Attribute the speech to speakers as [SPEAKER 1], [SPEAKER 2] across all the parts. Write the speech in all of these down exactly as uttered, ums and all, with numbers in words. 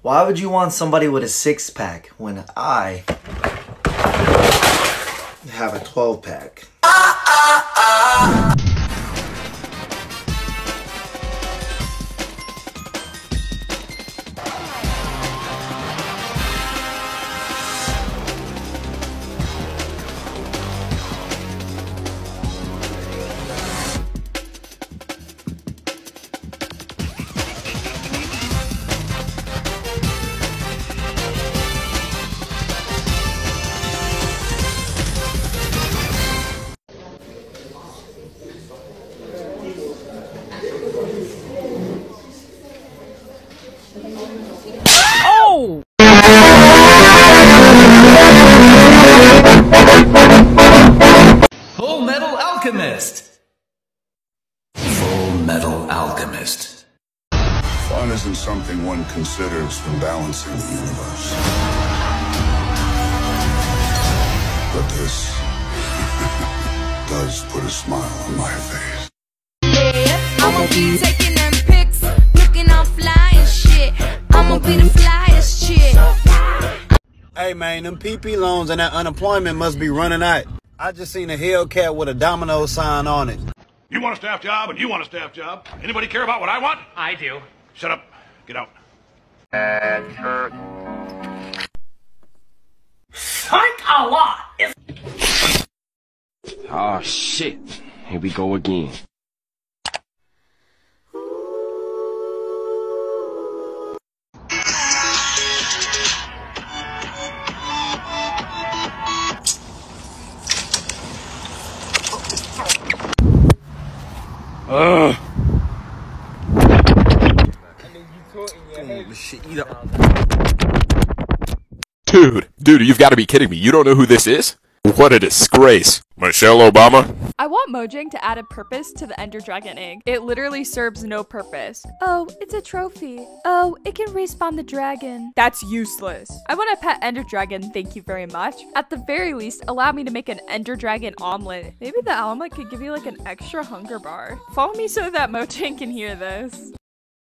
[SPEAKER 1] Why would you want somebody with a six-pack when I have a twelve-pack? Ah, ah, ah.
[SPEAKER 2] Full Metal Alchemist. Full Metal Alchemist.
[SPEAKER 3] Fun isn't something one considers when balancing the universe. But this does put a smile on my face.
[SPEAKER 4] Yeah, I'ma be taking them pics, looking all fly and shit. I'ma be the flyest chick.
[SPEAKER 5] Hey man, them P P loans and that unemployment must be running out. I just seen a Hellcat with a domino sign on it.
[SPEAKER 6] You want a staff job and you want a staff job. Anybody care about what I want?
[SPEAKER 7] I do.
[SPEAKER 6] Shut up. Get out.
[SPEAKER 7] Thank Allah.
[SPEAKER 8] Oh shit. Here we go again.
[SPEAKER 6] Ugh.
[SPEAKER 9] Dude, dude, you've got to be kidding me. You don't know who this is? What a disgrace. Michelle Obama?
[SPEAKER 10] I want Mojang to add a purpose to the Ender Dragon egg. It literally serves no purpose. Oh, it's a trophy. Oh, it can respawn the dragon. That's useless. I want a pet Ender Dragon, thank you very much. At the very least, allow me to make an Ender Dragon omelet. Maybe the omelet could give you like an extra hunger bar. Follow me so that Mojang can hear this.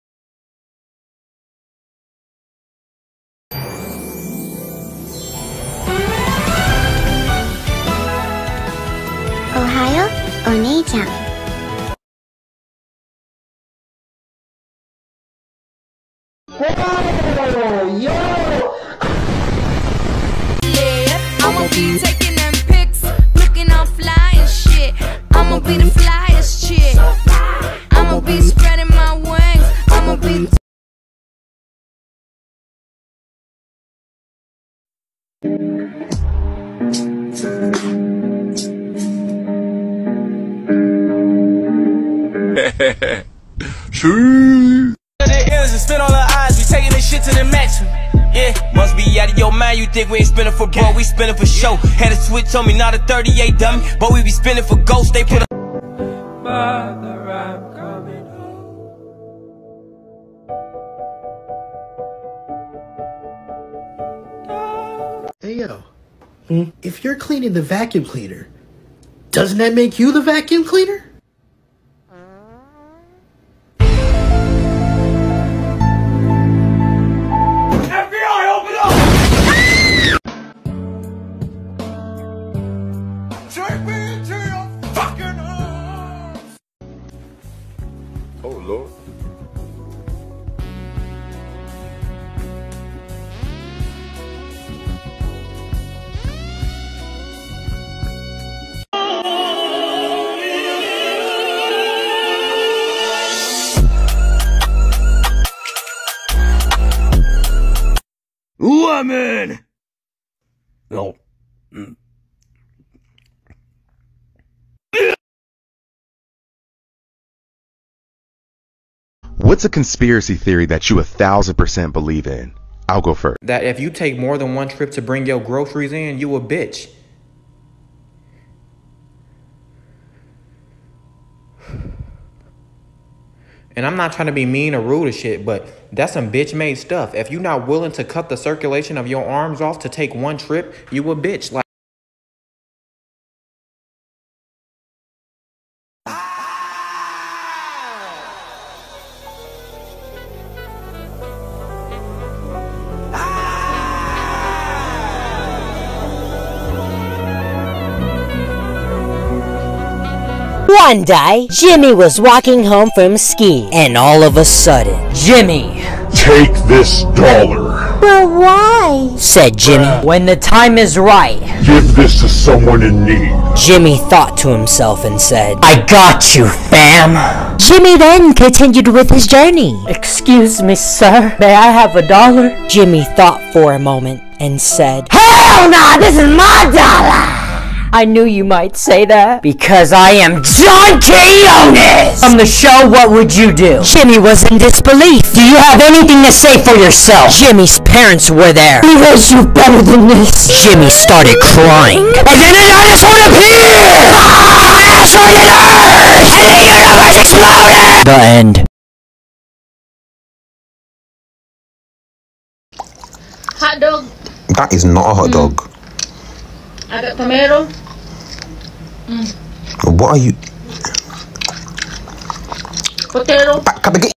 [SPEAKER 11] Ohayo, お姉ちゃん。
[SPEAKER 4] Yeah, I'ma be taking them pics, looking all fly and shit. I'ma be the flyest chick. I'ma be spreading my wings. I'ma be.
[SPEAKER 8] True.
[SPEAKER 12] The ears and spin on the eyes, we taking this shit to the maximum. Yeah, must be out of your mind. You think we ain't spinning for bro, we spinning for show. Had a switch on me, not a thirty-eight dummy, but we be spinning for ghosts. They put a Father, I'm coming
[SPEAKER 13] home. Hey yo, hmm? If you're cleaning the vacuum cleaner, doesn't that make you the vacuum cleaner?
[SPEAKER 8] Oh Lord.
[SPEAKER 6] Lemon! No. Mm.
[SPEAKER 14] What's a conspiracy theory that you a thousand percent believe in? I'll go first.
[SPEAKER 15] That if you take more than one trip to bring your groceries in, you a bitch. And I'm not trying to be mean or rude or shit, but that's some bitch-made stuff. If you're not willing to cut the circulation of your arms off to take one trip, you a bitch. Like.
[SPEAKER 16] One day, Jimmy was walking home from skiing, and all of a sudden, Jimmy,
[SPEAKER 17] take this dollar.
[SPEAKER 16] Well, why? Said Jimmy. When the time is right.
[SPEAKER 17] Give this to someone in need.
[SPEAKER 16] Jimmy thought to himself and said, I got you, fam. Jimmy then continued with his journey. Excuse me, sir. May I have a dollar? Jimmy thought for a moment and said, Hell no, this is my dollar. I knew you might say that because I am John Quinones from the show What Would You Do? Jimmy was in disbelief. Do you have anything to say for yourself? Jimmy's parents were there. He was you better than this. Jimmy started crying. And then a dinosaur appeared! Dinosaur in Earth! And the universe exploded! The end.
[SPEAKER 18] Hot dog.
[SPEAKER 19] That is not a hot dog.
[SPEAKER 18] I got tomato. Mm.
[SPEAKER 19] What are you?
[SPEAKER 18] Potato.
[SPEAKER 19] Back up again.